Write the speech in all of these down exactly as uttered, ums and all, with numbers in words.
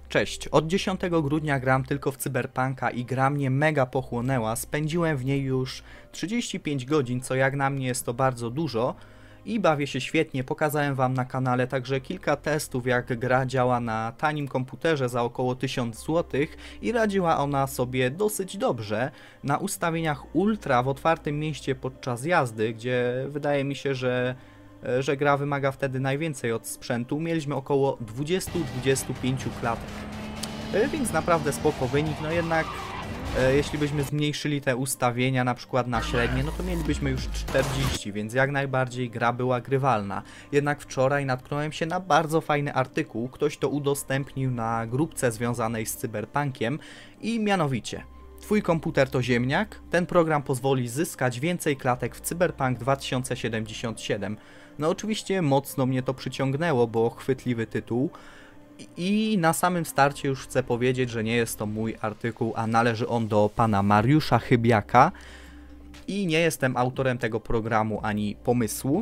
Cześć, od dziesiątego grudnia gram tylko w Cyberpunka i gra mnie mega pochłonęła, spędziłem w niej już trzydzieści pięć godzin, co jak na mnie jest to bardzo dużo i bawię się świetnie, pokazałem wam na kanale także kilka testów jak gra działa na tanim komputerze za około tysiąc złotych i radziła ona sobie dosyć dobrze na ustawieniach ultra w otwartym mieście podczas jazdy, gdzie wydaje mi się, że że gra wymaga wtedy najwięcej od sprzętu, mieliśmy około dwadzieścia do dwudziestu pięciu klatek. Więc naprawdę spoko wynik, no jednak e, jeśli byśmy zmniejszyli te ustawienia na przykład na średnie, no to mielibyśmy już czterdzieści, więc jak najbardziej gra była grywalna. Jednak wczoraj natknąłem się na bardzo fajny artykuł, ktoś to udostępnił na grupce związanej z Cyberpunkiem i mianowicie: twój komputer to ziemniak? Ten program pozwoli zyskać więcej klatek w Cyberpunk dwa tysiące siedemdziesiąt siedem. No oczywiście mocno mnie to przyciągnęło, bo chwytliwy tytuł. I na samym starcie już chcę powiedzieć, że nie jest to mój artykuł, a należy on do pana Mariusza Chybiaka. I nie jestem autorem tego programu ani pomysłu.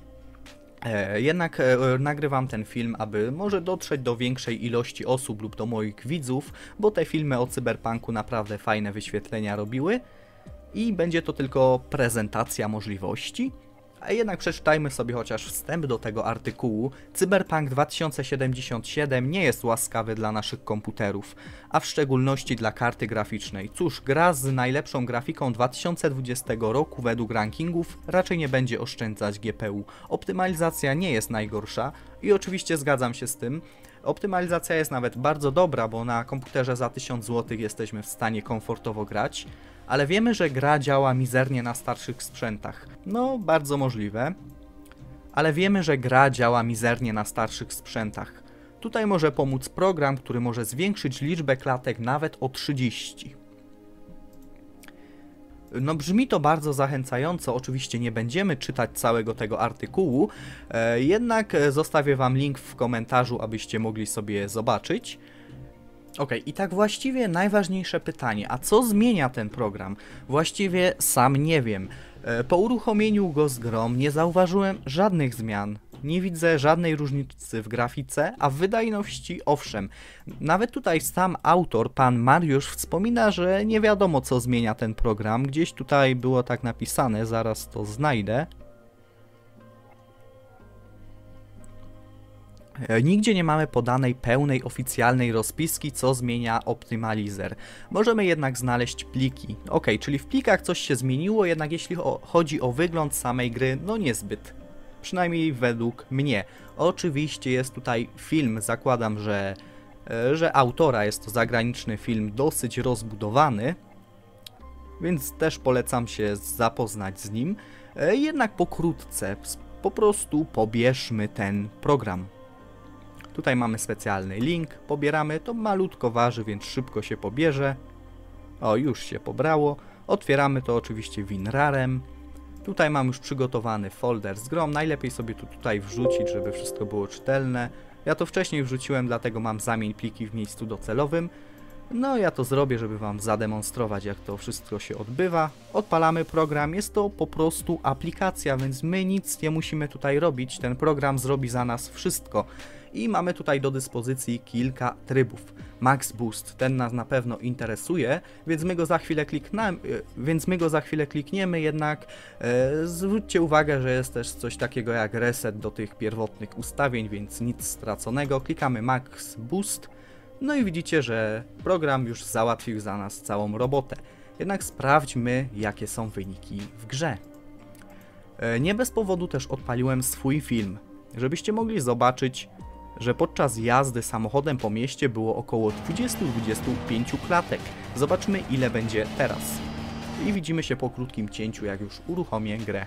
E, jednak e, nagrywam ten film, aby może dotrzeć do większej ilości osób lub do moich widzów, bo te filmy o Cyberpunku naprawdę fajne wyświetlenia robiły i będzie to tylko prezentacja możliwości. A jednak przeczytajmy sobie chociaż wstęp do tego artykułu. Cyberpunk dwa tysiące siedemdziesiąt siedem nie jest łaskawy dla naszych komputerów, a w szczególności dla karty graficznej. Cóż, gra z najlepszą grafiką dwa tysiące dwudziestego roku według rankingów raczej nie będzie oszczędzać G P U. Optymalizacja nie jest najgorsza i oczywiście zgadzam się z tym. Optymalizacja jest nawet bardzo dobra, bo na komputerze za tysiąc złotych jesteśmy w stanie komfortowo grać. Ale wiemy, że gra działa mizernie na starszych sprzętach. No, bardzo możliwe. Ale wiemy, że gra działa mizernie na starszych sprzętach. Tutaj może pomóc program, który może zwiększyć liczbę klatek nawet o trzydzieści. No brzmi to bardzo zachęcająco, oczywiście nie będziemy czytać całego tego artykułu, e, jednak zostawię wam link w komentarzu, abyście mogli sobie zobaczyć. Ok, i tak właściwie najważniejsze pytanie, a co zmienia ten program? Właściwie sam nie wiem. Po uruchomieniu go z grą nie zauważyłem żadnych zmian. Nie widzę żadnej różnicy w grafice, a w wydajności owszem. Nawet tutaj sam autor, pan Mariusz, wspomina, że nie wiadomo co zmienia ten program. Gdzieś tutaj było tak napisane, zaraz to znajdę. Nigdzie nie mamy podanej pełnej oficjalnej rozpiski, co zmienia Optimalizer. Możemy jednak znaleźć pliki. Ok, czyli w plikach coś się zmieniło, jednak jeśli chodzi o wygląd samej gry, no niezbyt. Przynajmniej według mnie. Oczywiście jest tutaj film, zakładam, że, że autora jest to zagraniczny film dosyć rozbudowany, więc też polecam się zapoznać z nim. Jednak pokrótce, po prostu pobierzmy ten program. Tutaj mamy specjalny link, pobieramy, to malutko waży, więc szybko się pobierze. O, już się pobrało. Otwieramy to oczywiście WinRARem. Tutaj mam już przygotowany folder z grą, najlepiej sobie to tutaj wrzucić, żeby wszystko było czytelne. Ja to wcześniej wrzuciłem, dlatego mam zamień pliki w miejscu docelowym. No ja to zrobię, żeby wam zademonstrować, jak to wszystko się odbywa. Odpalamy program, jest to po prostu aplikacja, więc my nic nie musimy tutaj robić, ten program zrobi za nas wszystko. I mamy tutaj do dyspozycji kilka trybów. Max Boost, ten nas na pewno interesuje, więc my go za chwilę klikniemy, więc my go za chwilę klikniemy, jednak e, zwróćcie uwagę, że jest też coś takiego jak reset do tych pierwotnych ustawień, więc nic straconego. Klikamy Max Boost, no i widzicie, że program już załatwił za nas całą robotę. Jednak sprawdźmy, jakie są wyniki w grze. E, nie bez powodu też odpaliłem swój film, żebyście mogli zobaczyć, że podczas jazdy samochodem po mieście było około dwadzieścia do dwudziestu pięciu klatek. Zobaczmy, ile będzie teraz. I widzimy się po krótkim cięciu, jak już uruchomię grę.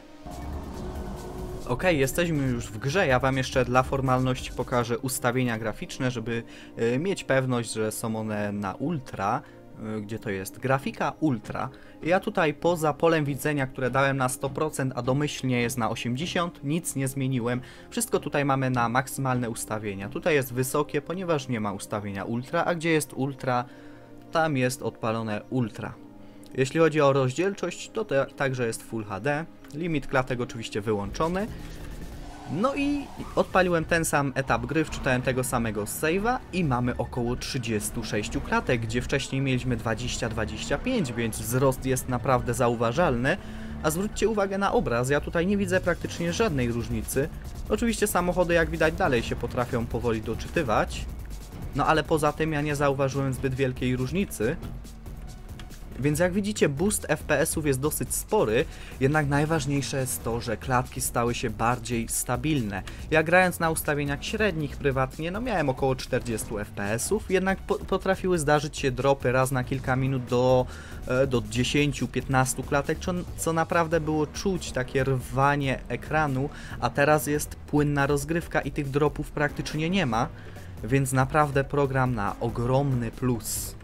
Ok, jesteśmy już w grze. Ja wam jeszcze dla formalności pokażę ustawienia graficzne, żeby y, mieć pewność, że są one na ultra. Gdzie to jest? Grafika ultra. Ja tutaj poza polem widzenia, które dałem na sto procent, a domyślnie jest na osiemdziesiąt procent, nic nie zmieniłem. Wszystko tutaj mamy na maksymalne ustawienia. Tutaj jest wysokie, ponieważ nie ma ustawienia ultra, a gdzie jest ultra, tam jest odpalone ultra. Jeśli chodzi o rozdzielczość, to te, także jest Full H D. Limit klatek oczywiście wyłączony. No i odpaliłem ten sam etap gry, wczytałem tego samego save'a i mamy około trzydzieści sześć klatek, gdzie wcześniej mieliśmy dwadzieścia dwadzieścia pięć, więc wzrost jest naprawdę zauważalny. A zwróćcie uwagę na obraz, ja tutaj nie widzę praktycznie żadnej różnicy. Oczywiście samochody, jak widać, dalej się potrafią powoli doczytywać. No ale poza tym ja nie zauważyłem zbyt wielkiej różnicy. Więc jak widzicie, boost F P S ów jest dosyć spory, jednak najważniejsze jest to, że klatki stały się bardziej stabilne. Ja grając na ustawieniach średnich prywatnie, no miałem około czterdzieści F P S ów, jednak po potrafiły zdarzyć się dropy raz na kilka minut do, do dziesięć do piętnastu klatek, co, co naprawdę było czuć, takie rwanie ekranu, a teraz jest płynna rozgrywka i tych dropów praktycznie nie ma, więc naprawdę program na ogromny plus.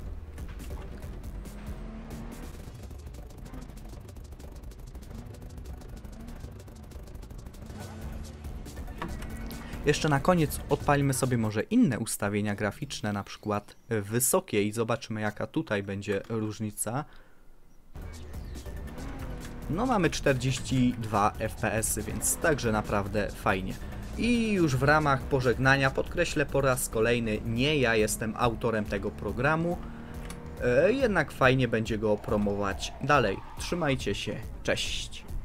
Jeszcze na koniec odpalimy sobie może inne ustawienia graficzne, na przykład wysokie i zobaczymy, jaka tutaj będzie różnica. No mamy czterdzieści dwa F P S y, więc także naprawdę fajnie. I już w ramach pożegnania podkreślę po raz kolejny, nie ja jestem autorem tego programu, e, jednak fajnie będzie go promować dalej. Trzymajcie się, cześć!